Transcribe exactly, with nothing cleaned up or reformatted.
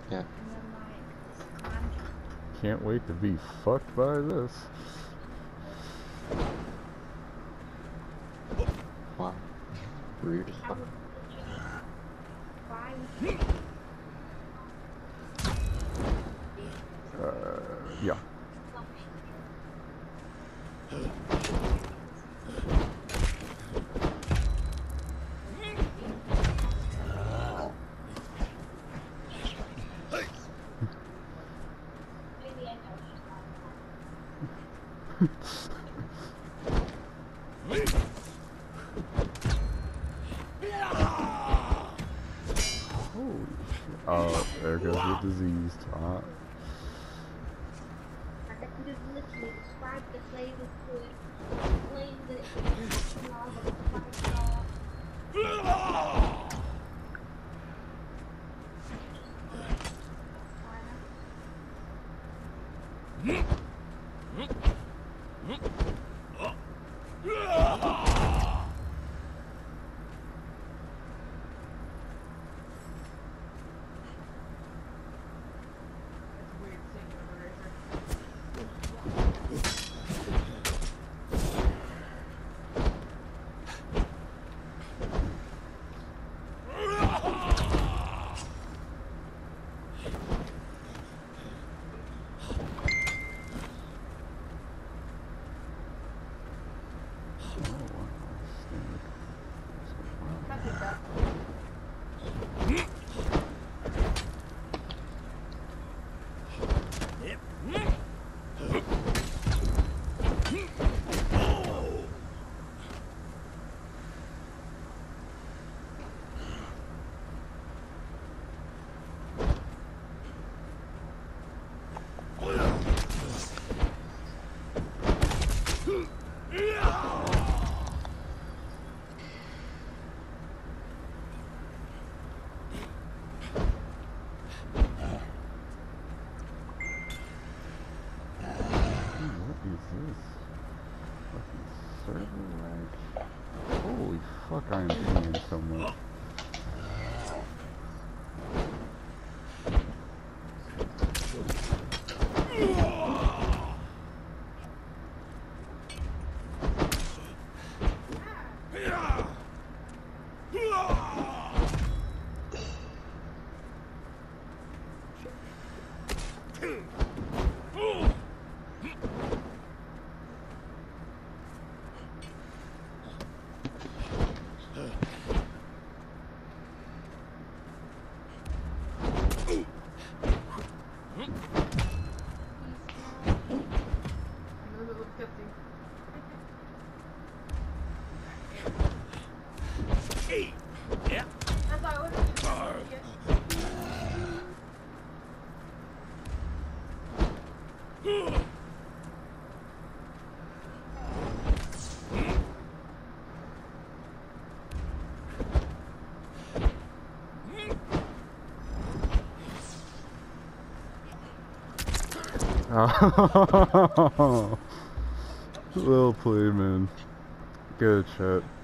Yeah. Can't wait to be fucked by this. Wow. Rude as fuck. Uh, yeah. Holy shit. Oh, there goes the diseased. Uh, I could have literally described the flavors to it, explained that it's lava, five star. Holy fuck, I am paying so much. Oh, well played, man. Good shit.